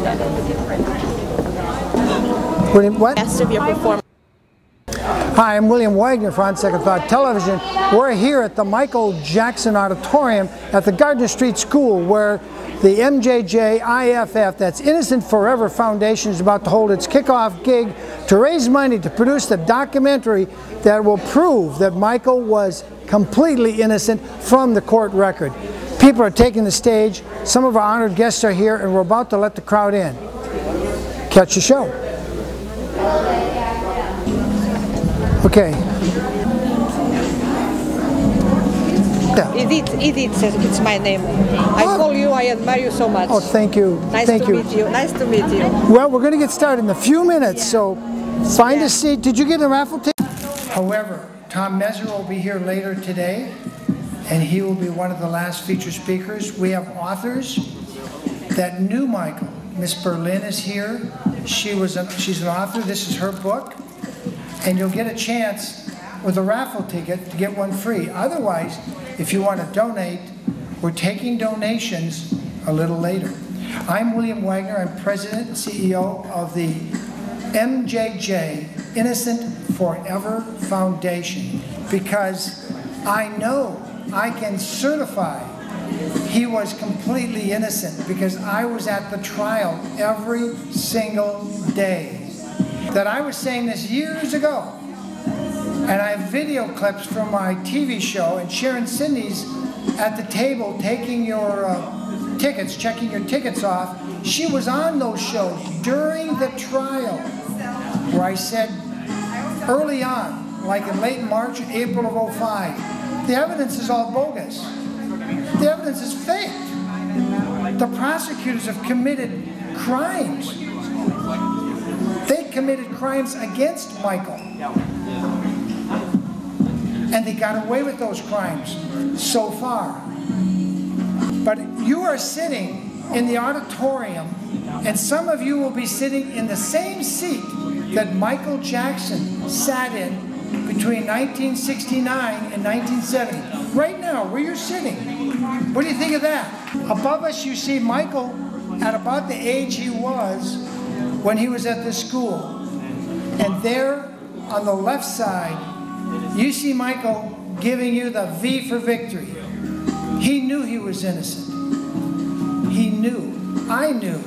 What? Best of your performance. Hi, I'm William Wagner for On Second Thought Television. We're here at the Michael Jackson Auditorium at the Gardner Street School, where the MJJ IFF, that's Innocent Forever Foundation, is about to hold its kickoff gig to raise money to produce the documentary that will prove that Michael was completely innocent from the court record. People are taking the stage, some of our honored guests are here, and we're about to let the crowd in. Catch the show. Okay. Edith says it's my name. I call you, I admire you so much. Oh, thank you. Nice to meet you. Nice to meet you. Well, we're going to get started in a few minutes, so find a seat. Did you get a raffle ticket? However, Tom Messer will be here later today, and he will be one of the last featured speakers. We have authors that knew Michael. Miss Berlin is here. She's an author. This is her book. And you'll get a chance with a raffle ticket to get one free. Otherwise, if you want to donate, we're taking donations a little later. I'm William Wagner. I'm President and CEO of the MJJ Innocent Forever Foundation, because I know I can certify he was completely innocent, because I was at the trial every single day. That I was saying this years ago, and I have video clips from my TV show, and Sharon Cindy's at the table taking your tickets, checking your tickets off. She was on those shows during the trial, where I said early on, like in late March, April of '05, the evidence is all bogus. The evidence is fake. The prosecutors have committed crimes. They committed crimes against Michael. And they got away with those crimes so far. But you are sitting in the auditorium, and some of you will be sitting in the same seat that Michael Jackson sat in between 1969 and 1970. Right now, where you're sitting. What do you think of that? Above us, you see Michael at about the age he was when he was at this school. And there on the left side, you see Michael giving you the V for victory. He knew he was innocent. He knew. I knew.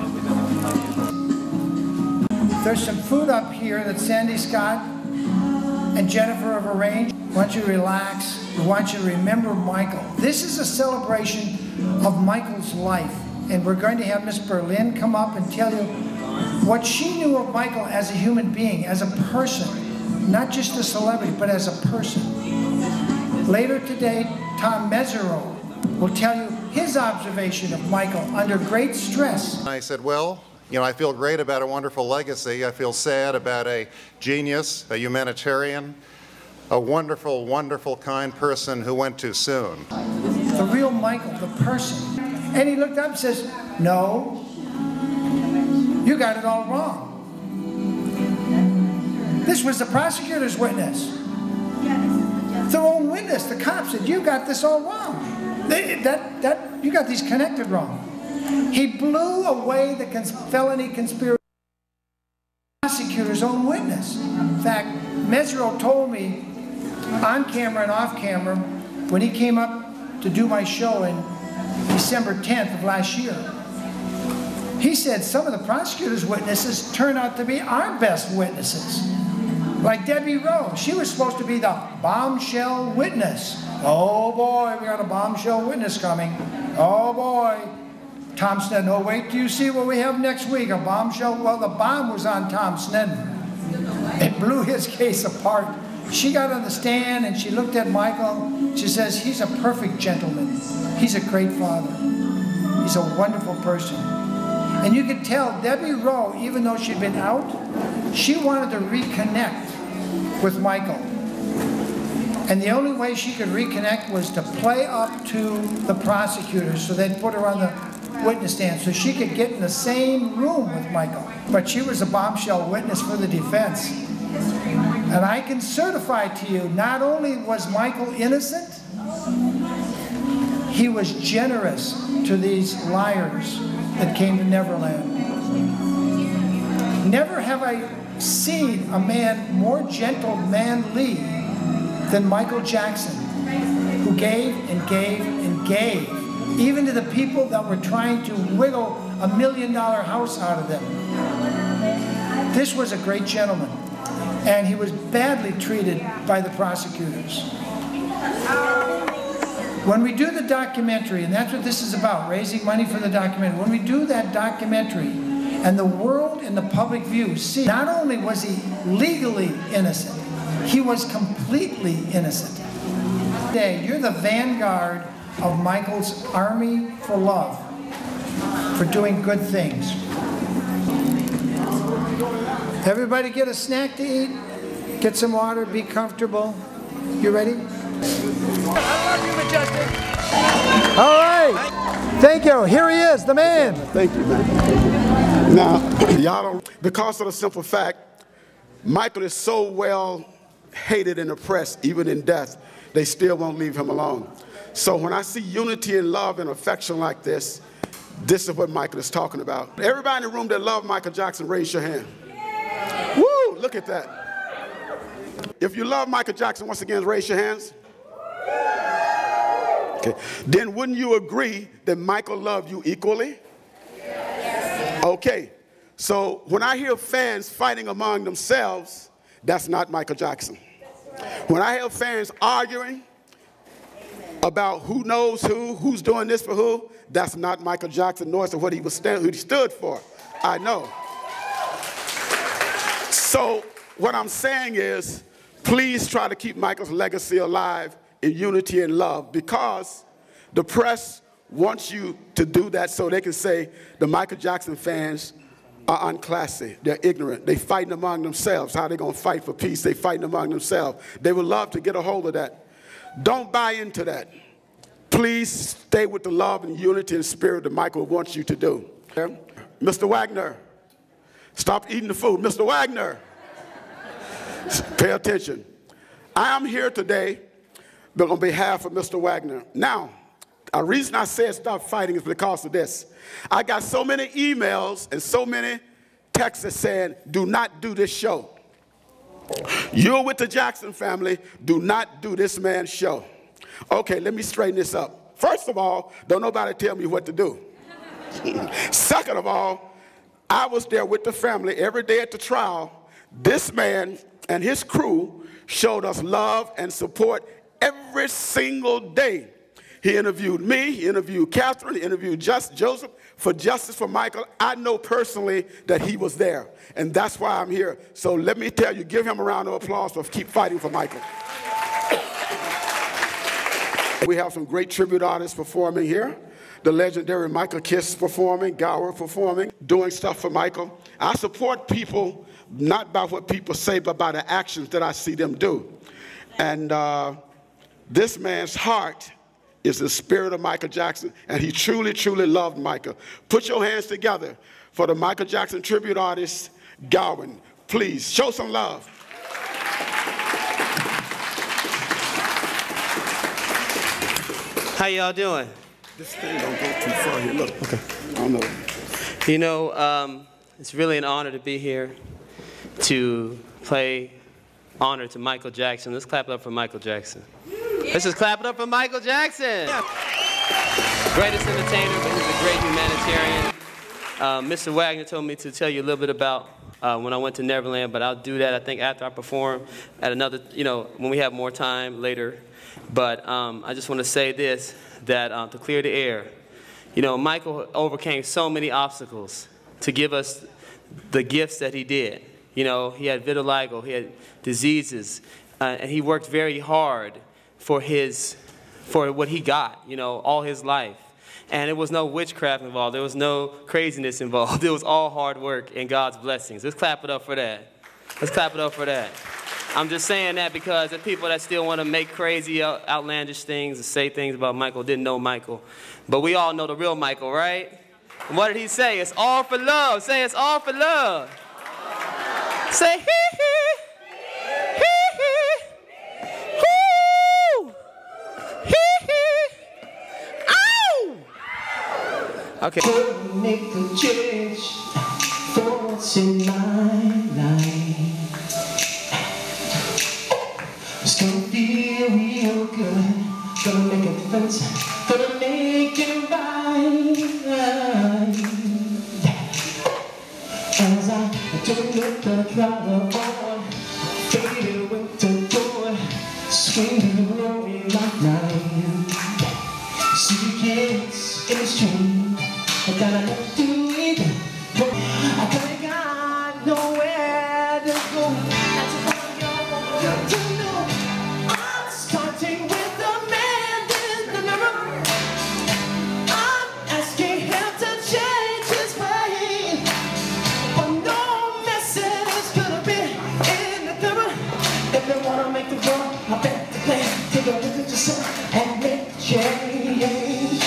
There's some food up here that Sandy Scott and Jennifer have arranged. I want you to relax. I want you to remember Michael. This is a celebration of Michael's life. And we're going to have Miss Berlin come up and tell you what she knew of Michael as a human being, as a person, not just a celebrity, but as a person. Later today, Tom Mesereau will tell you his observation of Michael under great stress. I said, well, you know, I feel great about a wonderful legacy. I feel sad about a genius, a humanitarian, a wonderful, wonderful, kind person who went too soon. The real Michael, the person. And he looked up and says, no, you got it all wrong. This was the prosecutor's witness. Their own witness, the cop, said, you got this all wrong. You got these connected wrong. He blew away the felony conspiracy. Prosecutor's own witness. In fact, Mesereau told me on camera and off camera when he came up to do my show in December 10th of last year. He said some of the prosecutor's witnesses turned out to be our best witnesses. Like Debbie Rowe, she was supposed to be the bombshell witness. Oh boy, we got a bombshell witness coming. Oh boy. Tom Sneddon, oh wait till you see what we have next week, a bombshell. Well, the bomb was on Tom Sneddon. It blew his case apart. She got on the stand and she looked at Michael. She says, he's a perfect gentleman. He's a great father. He's a wonderful person. And you could tell Debbie Rowe, even though she'd been out, she wanted to reconnect with Michael. And the only way she could reconnect was to play up to the prosecutors, so they'd put her on the witness stand so she could get in the same room with Michael. But she was a bombshell witness for the defense. And I can certify to you, not only was Michael innocent, he was generous to these liars that came to Neverland. Never have I seen a man more gentlemanly than Michael Jackson, who gave and gave and gave, even to the people that were trying to wiggle $1 million house out of them. This was a great gentleman, and he was badly treated by the prosecutors. When we do the documentary, and that's what this is about, raising money for the documentary, when we do that documentary, and the world and the public view see, not only was he legally innocent, he was completely innocent. Today, you're the vanguard of Michael's Army for Love, for doing good things. Everybody get a snack to eat, get some water, be comfortable. You ready? I love you, Majestic. All right. Thank you. Here he is, the man. Thank you, man. Now, y'all don't, because of the simple fact, Michael is so well hated and oppressed, even in death, they still won't leave him alone. So when I see unity and love and affection like this is what Michael is talking about. Everybody in the room that love Michael Jackson, raise your hand. Woo, look at that. If you love Michael Jackson, once again, raise your hands. Okay. Then wouldn't you agree that Michael loved you equally? Yes. Okay. So when I hear fans fighting among themselves, that's not Michael Jackson. When I hear fans arguing about who knows who's doing this for who, that's not Michael Jackson, nor is it what he stood for. I know. So what I'm saying is, please try to keep Michael's legacy alive in unity and love, because the press wants you to do that so they can say the Michael Jackson fans are unclassy, they're ignorant, they fighting among themselves. How are they going to fight for peace? They fighting among themselves. They would love to get a hold of that. Don't buy into that. Please stay with the love and unity and spirit that Michael wants you to do. Mr. Wagner, stop eating the food. Mr. Wagner, pay attention. I am here today on behalf of Mr. Wagner. Now, the reason I said stop fighting is because of this. I got so many emails and so many texts saying, do not do this show. You're with the Jackson family, do not do this man's show. Okay, let me straighten this up. First of all, don't nobody tell me what to do. Second of all, I was there with the family every day at the trial. This man and his crew showed us love and support every single day. He interviewed me, he interviewed Catherine, he interviewed Joseph for Justice for Michael. I know personally that he was there, and that's why I'm here. So let me tell you, give him a round of applause for keep fighting for Michael. We have some great tribute artists performing here. The legendary Michael Kiss performing, Gower performing, doing stuff for Michael. I support people not by what people say, but by the actions that I see them do. And this man's heart is the spirit of Michael Jackson, and he truly, truly loved Michael. Put your hands together for the Michael Jackson tribute artist, Gowan. Please, show some love. How y'all doing? This thing don't go too far here. Look, okay. I don't know. You know, it's really an honor to be here to play honor to Michael Jackson. Let's clap it up for Michael Jackson. Let's just clap it up for Michael Jackson. Yeah. Greatest entertainer, but he's a great humanitarian. Mr. Wagner told me to tell you a little bit about when I went to Neverland, but I'll do that, I think, after I perform at another, when we have more time later. But I just want to say this, that to clear the air, Michael overcame so many obstacles to give us the gifts that he did. He had vitiligo, he had diseases, and he worked very hard for what he got, all his life. And there was no witchcraft involved. There was no craziness involved. It was all hard work and God's blessings. Let's clap it up for that. Let's clap it up for that. I'm just saying that because the people that still want to make crazy, outlandish things and say things about Michael didn't know Michael. But we all know the real Michael, right? And what did he say? It's all for love. Say it's all for love. Say hee-hee. Hee-hee. Hoo. Hee-hee. Ow! Okay. Make the change for once in my life. It's gonna feel real good. Gonna make a difference. Gonna make it right. As I turn up the crowd on, faded winter door, swinging rolling like night. See kids in the street, I gotta do it. I kinda got nowhere to go. That's all y'all want to know. I'm starting with the man in the mirror. I'm asking him to change his way, but no message is gonna be in the mirror. If they wanna make the world a better place, take a look at yourself and make change.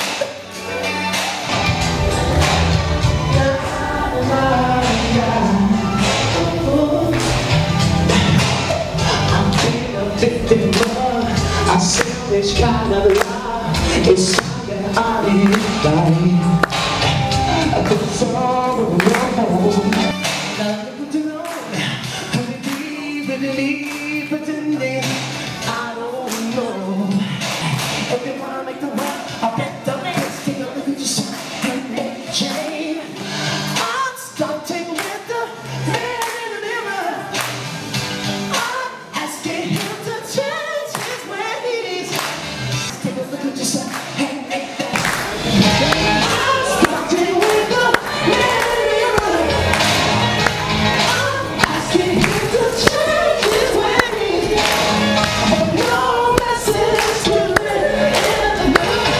I sell this kind of love. It's something I need right. I could sorrow no. Now look to know, could it be really pretending? I don't know. If you wanna make the world a better place, take a look at yourself and make change. I'm starting with the man in the mirror. I'm asking him to change his ways. Take a look at yourself and make that. I'm starting with the man in the mirror. I'm asking him to change his ways, but no message to live in the mirror.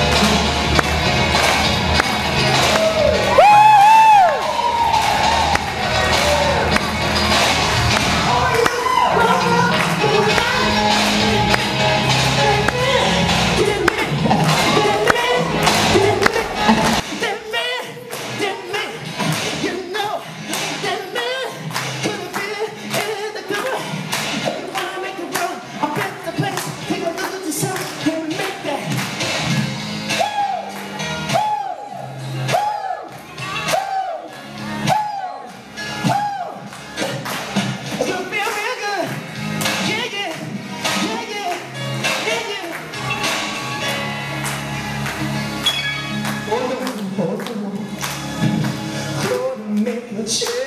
Gonna make a change.